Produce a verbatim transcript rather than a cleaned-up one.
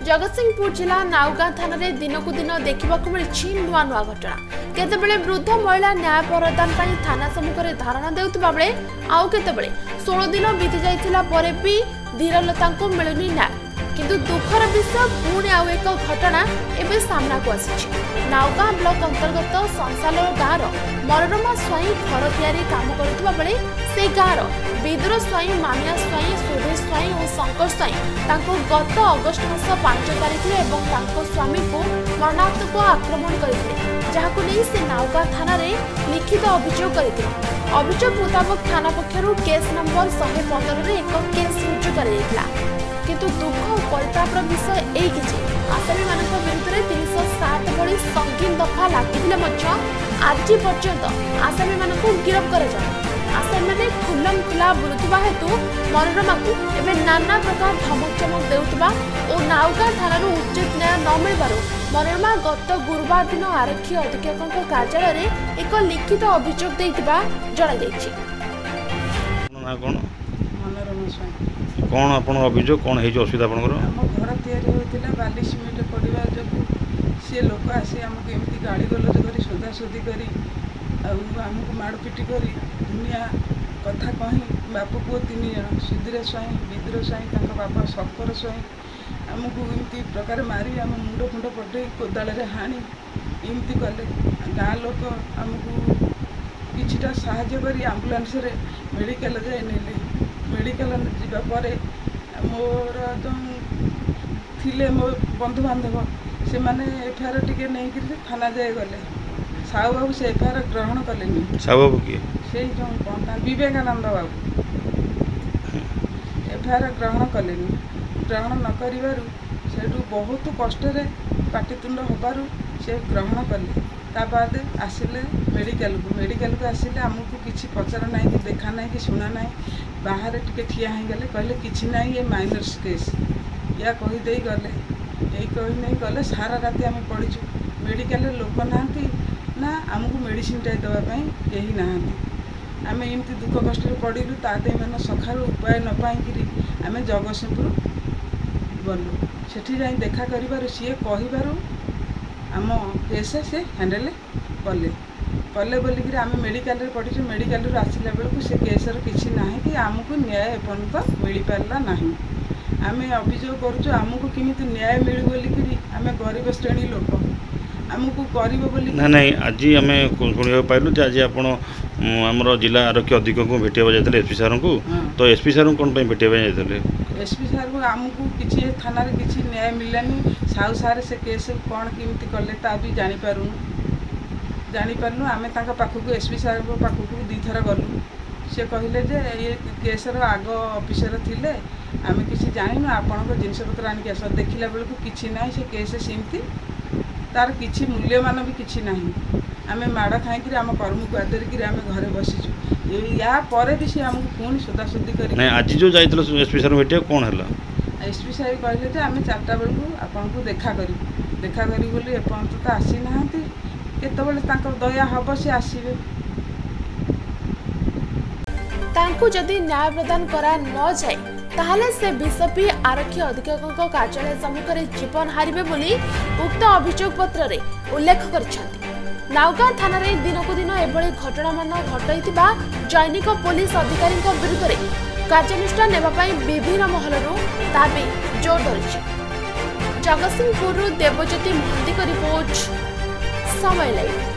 जगतसिंहपुर जिला नाउगाँ थाना रे दिनकु दिन देखा मिली नुआ नुआ घटना। केतेबेले वृद्ध महिला न्याय प्रदान थाना सम्मुख में धारणा देउथिबा बेले आउ केतेबेले सोलह दिन बीती जाइथिला परे भी धीरलता को मिलुनी न्याय। किंतु दुखर विषय पुणी आउ एक घटना एवं सामना को आसी। नाउगाँ ब्लॉक अंतर्गत संसाल गाँव मनोरमा स्वाई घर तैयारी काम करुवा बेले से गाँव विदुर स्वाई मामिया स्वाई सुधीर स्वाई और शंकर स्वाई गत अगस्ट मास पांच तारिख और स्वामी को मरणात्मक आक्रमण करते जहां नहीं से नाउगाँ थाना रे लिखित अभियोग करते। अभियोग मुताबक थाना पक्षर केस नंबर शहे पंद्रह एक केस रुजु कर किंतु दुख और परितापर विषय यही किसी आसामी मान विरुद्ध में तीन सौ सात भली संगीन दफा लगी आज पर्यंत आसामी मान गिरफ्त कर आसामी मैंने खुलम खुला बुलुवा हेतु मनोरमा को एवं नाना प्रकार धमक चमक देउतबा और नाउगाँ थाना उचित न्याय न मिलबारु मनोरमा गत गुरुवार दिन आरक्षी अधीक्षक कार्यालय में एक लिखित अभियोग देइतिबा जणा जायछि। कौन आपन अभियोग कौन है असुविधा आपनकर हम घर तैयारी होतिला बाली सिमेंट पड़िबा जो से लोक आसी हमको एमती गाड़ी गलज करी सोदा सोदी करी आमको माड़पिटी करी दुनिया कथा कही बाप पुओ तीन जन सुधीर स्वाई विदुर स्वाई बापा शंकर स्वाई आमको एमती प्रकार मारी आम मुंड फुंड पटे कोदाल हाणी एमती कले गाँ लोक आमको किछिटा साहाय्य करी आम्बुलांस रे मेडिकल जाए नेले मेडिकल जावापर मोर जो थिले मो बंधु बांधव से माने एफआईआर टिके नहीं कि थाना जाए गले साहू बाबू से एफआईआर ग्रहण कले साहू बाबू किए से जो कौन विवेकानंद बाबू एफआईआर ग्रहण कले ग्रहण न करिवारु सेठू बहुत कष्ट पाटितुंड होबारु से ग्रहण कले बाद आसिले मेडिकल को मेडिकल को आसिले आमको किसी पचार ना कि देखा ना कि शुणा ना बाहर टिके ठिया हो गले कहले किसी ना ये माइनर्स केस या कहीदे गले यही कही नहीं गले सारा राति आम पड़ीचु मेडिकल लोक ना ना आमको मेडिसिन टाइम देवाई कहीं ना आम एमती दुख कष्ट पड़ू ताते मैंने सखार उपाय न पाई आम जगतसिंहपुर गलु सेठी जाई देखा करिबारु सी कहिबारु आम केस से हैंडल कले कले बोलिक आम मेडिकल पढ़ी मेडिकल आसला बेलू से केसर किसी ना कि आमको न्याय एपर्यंत मिल पारा ना आम अभियोग करुँ आमको किमित न्याय मिलू बोलिक आम गरीब श्रेणी लोक आमको कर ना नहीं आज आम शुणा पाइलु आज आप आमर जिला आरक्षी अधीक्षक को भेटा जाते एसपी सार को तो एसपी सार कौन भेटा जाते एसपी सार को आमको किसी थाना किसी न्याय मिललानी साहू सारे से केस कौन किमित कले ता भी जानीपारूँ जानीपारू आम पाखक एसपी सार पाखक दी थर गलु सी कहले जे ये केसर आग अफिसर थिले आम किसी जानू आपण जिनपतर आनिक आस देखला बेलू कि ना से केस सेमती तार किसी मूल्यमान भी किसी ना आम माड़ खाई आम कर्म को आदरिक आम घरे बसीचु या पर भी सी आमको पुणी सोदासोदी कर आज जो जाइल एसपी सार भेटिया कौन है एसपी सार कहले आम चार्टा बेलू आपन को देखा करूँ देखा करी बोली एपर्यंत तो आसी ना केतबेले दया हम से आसवे तांकु जदि न्याय प्रदान करा न जाए ताहले से बीजेपी आरक्षी अधीक्षक कार्यालय सम्मुख में जीवन हारिबे बोली उक्त अभियोग पत्र रे उल्लेख करछन्ति। नाउगाँ थाना रे दिनकु दिन एभली घटना मान घटाइतिबा जैनिक पुलिस अधिकारी विरुद्ध में कार्यानुष्ठान नेबा पई विभिन्न महलरू दाबी जोर धरिछि। Jagatsinghpur Debajyoti Mohanty report Samaya live.